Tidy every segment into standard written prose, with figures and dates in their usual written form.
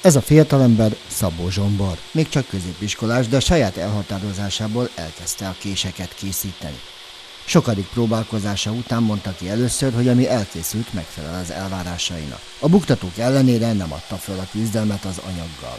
Ez a fiatalember Szabó Zsombor. Még csak középiskolás, de a saját elhatározásából elkezdte a késeket készíteni. Sokadik próbálkozása után mondta ki először, hogy ami elkészült, megfelel az elvárásainak. A buktatók ellenére nem adta föl a küzdelmet az anyaggal.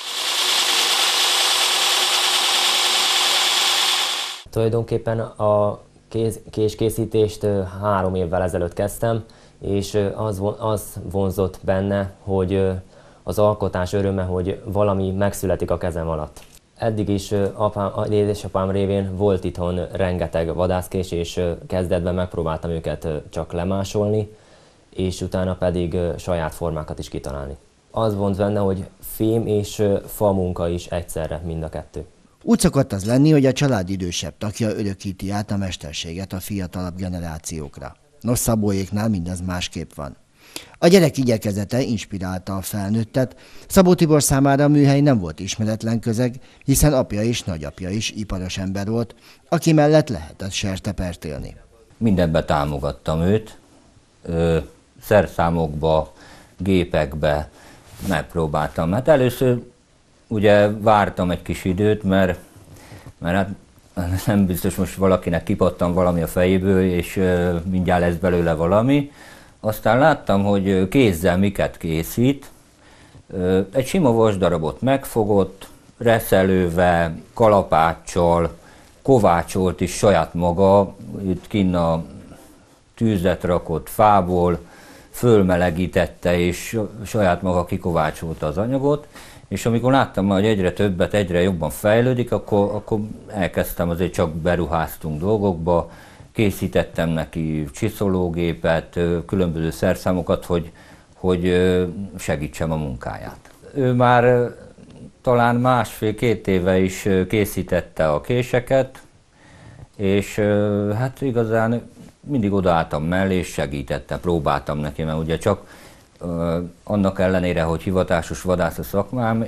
Tulajdonképpen a késkészítést 3 évvel ezelőtt kezdtem, és az vonzott benne, hogy az alkotás öröme, hogy valami megszületik a kezem alatt. Eddig is édesapám révén volt itthon rengeteg vadászkés, és kezdetben megpróbáltam őket csak lemásolni, és utána pedig saját formákat is kitalálni. Az vont benne, hogy fém és fa munka is egyszerre, mind a kettő. Úgy szokott az lenni, hogy a család idősebb tagja örökíti át a mesterséget a fiatalabb generációkra. Nos, Szabóéknál mindez másképp van. A gyerek igyekezete inspirálta a felnőttet. Szabó Tibor számára a műhely nem volt ismeretlen közeg, hiszen apja és nagyapja is iparos ember volt, aki mellett lehetett sertepert élni. Mindenben támogattam őt, szerszámokba, gépekbe megpróbáltam. Hát először ugye vártam egy kis időt, mert hát nem biztos most valakinek kipattan valami a fejéből, és mindjárt lesz belőle valami. Aztán láttam, hogy kézzel miket készít. Egy sima vasdarabot megfogott, reszelővel, kalapáccsal, kovácsolt is saját maga, itt kinn a tűzet rakott fából, fölmelegítette és saját maga kikovácsolta az anyagot. És amikor láttam, hogy egyre többet, egyre jobban fejlődik, akkor elkezdtem, azért csak beruháztunk dolgokba, készítettem neki csiszológépet, különböző szerszámokat, hogy segítsem a munkáját. Ő már talán 1,5-2 éve is készítette a késeket, és hát igazán mindig odaálltam mellé, és segítettem, próbáltam neki, mert ugye csak annak ellenére, hogy hivatásos vadász a szakmám,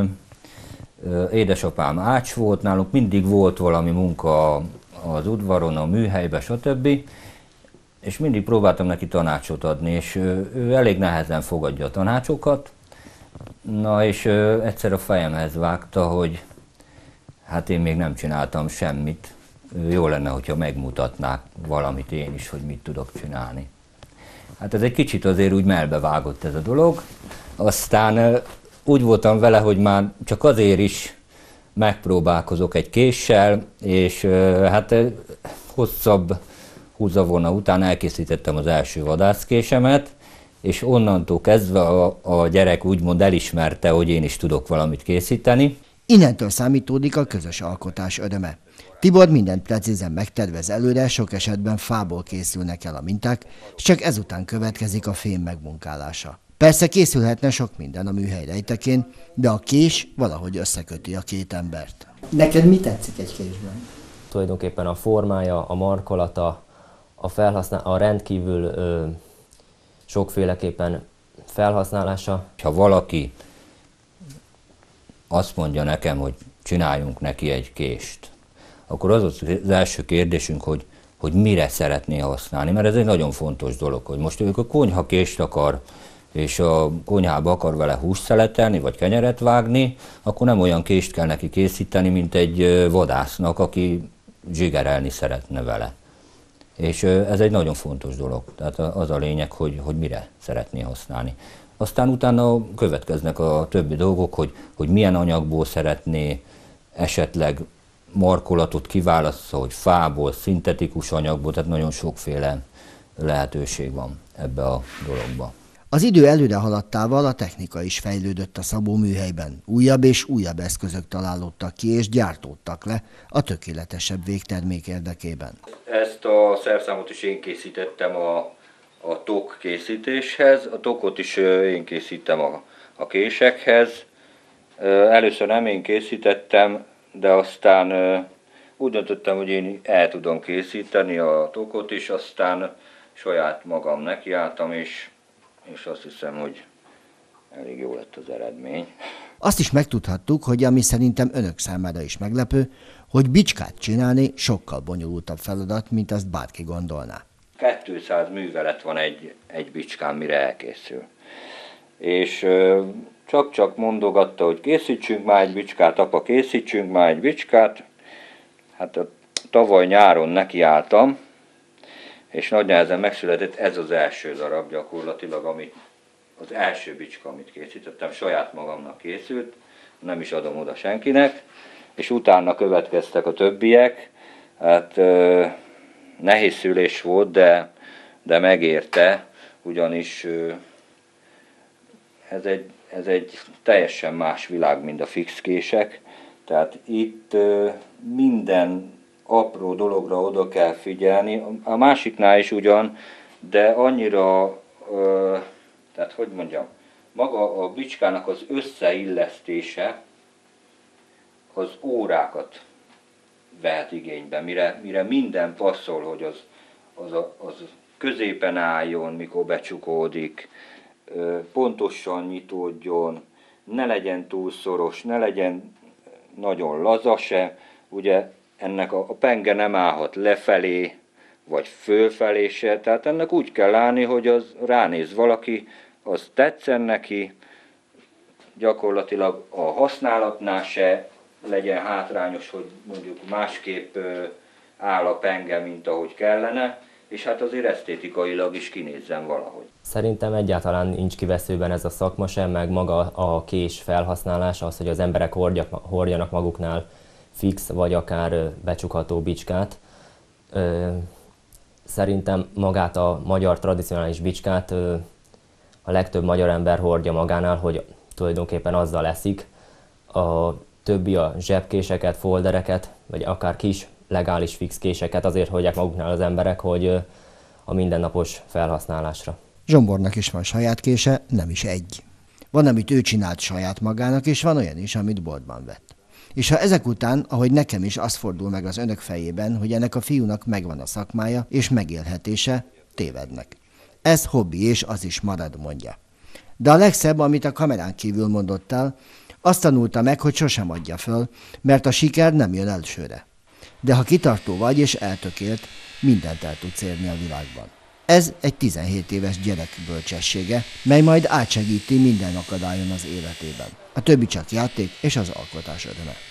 édesapám ács volt, nálunk mindig volt valami munka az udvaron, a műhelyben, stb. És mindig próbáltam neki tanácsot adni, és ő elég nehezen fogadja a tanácsokat. Na és egyszer a fejemhez vágta, hogy hát én még nem csináltam semmit. Jó lenne, hogyha megmutatnák valamit én is, hogy mit tudok csinálni. Hát ez egy kicsit azért úgy melbevágott ez a dolog. Aztán úgy voltam vele, hogy már csak azért is megpróbálkozok egy késsel, és hát hosszabb húzavona után elkészítettem az első vadászkésemet, és onnantól kezdve a gyerek úgymond elismerte, hogy én is tudok valamit készíteni. Innentől számítódik a közös alkotás öröme. Tibor mindent precízen megtervez előre, sok esetben fából készülnek el a minták, és csak ezután következik a fém megmunkálása. Persze készülhetne sok minden a műhely rejtekén, de a kés valahogy összeköti a két embert. Neked mi tetszik egy késben? Tulajdonképpen a formája, a markolata, a rendkívül sokféleképpen felhasználása. Ha valaki azt mondja nekem, hogy csináljunk neki egy kést, akkor az az első kérdésünk, hogy mire szeretné használni, mert ez egy nagyon fontos dolog, hogy most ők a konyhakést akar, és a konyhába akar vele húst szeletelni, vagy kenyeret vágni, akkor nem olyan kést kell neki készíteni, mint egy vadásznak, aki zsigerelni szeretne vele. És ez egy nagyon fontos dolog, tehát az a lényeg, hogy mire szeretné használni. Aztán utána következnek a többi dolgok, hogy milyen anyagból szeretné, esetleg markolatot kiválasztva, hogy fából, szintetikus anyagból, tehát nagyon sokféle lehetőség van ebbe a dologba. Az idő előre haladtával a technika is fejlődött a Szabó műhelyben. Újabb és újabb eszközök találódtak ki és gyártódtak le a tökéletesebb végtermék érdekében. Ezt a szerszámot is én készítettem a tok készítéshez, a tokot is én készítem a késekhez. Először nem én készítettem, de aztán úgy döntöttem, hogy én el tudom készíteni a tokot is, aztán saját magam nekiálltam, és azt hiszem, hogy elég jó lett az eredmény. Azt is megtudhattuk, hogy ami szerintem önök számára is meglepő, hogy bicskát csinálni sokkal bonyolultabb feladat, mint azt bárki gondolná. 200 művelet van egy bicskán, mire elkészül. És csak mondogatta, hogy készítsünk már egy bicskát, apa, készítsünk már egy bicskát. Hát tavaly nyáron nekiálltam, és nagy nehezen megszületett ez az első darab gyakorlatilag, az első bicska, amit készítettem, saját magamnak készült, nem is adom oda senkinek, és utána következtek a többiek. Hát nehéz szülés volt, de megérte, ugyanis ez egy teljesen más világ, mint a fix kések. Tehát itt minden apró dologra oda kell figyelni, a másiknál is ugyan, de annyira, tehát hogy mondjam, maga a bicskának az összeillesztése az órákat vehet igénybe, mire minden passzol, hogy az középen álljon, mikor becsukódik, pontosan nyitódjon, ne legyen túl szoros, ne legyen nagyon laza se, ugye ennek a penge nem állhat lefelé, vagy fölfelé se, tehát ennek úgy kell állni, hogy az ránéz valaki, az tetszen neki, gyakorlatilag a használatnál se legyen hátrányos, hogy mondjuk másképp áll a penge, mint ahogy kellene, és hát azért esztétikailag is kinézzen valahogy. Szerintem egyáltalán nincs kiveszőben ez a szakma sem, meg maga a kés felhasználása, az, hogy az emberek hordjanak maguknál fix vagy akár becsukható bicskát. Szerintem magát a magyar tradicionális bicskát a legtöbb magyar ember hordja magánál, hogy tulajdonképpen azzal eszik. A többi a zsebkéseket, foldereket, vagy akár kis legális fix késeket azért hordják maguknál az emberek, hogy a mindennapos felhasználásra. Zsombornak is van saját kése, nem is egy. Van, amit ő csinált saját magának, és van olyan is, amit boltban vett. És ha ezek után, ahogy nekem is, az fordul meg az önök fejében, hogy ennek a fiúnak megvan a szakmája és megélhetése, tévednek. Ez hobbi, és az is marad, mondja. De a legszebb, amit a kamerán kívül mondott el, azt tanulta meg, hogy sosem adja föl, mert a siker nem jön elsőre. De ha kitartó vagy és eltökélt, mindent el tudsz érni a világban. Ez egy 17 éves gyerek bölcsessége, mely majd átsegíti minden akadályon az életében. A többi csak játék és az alkotás öröme.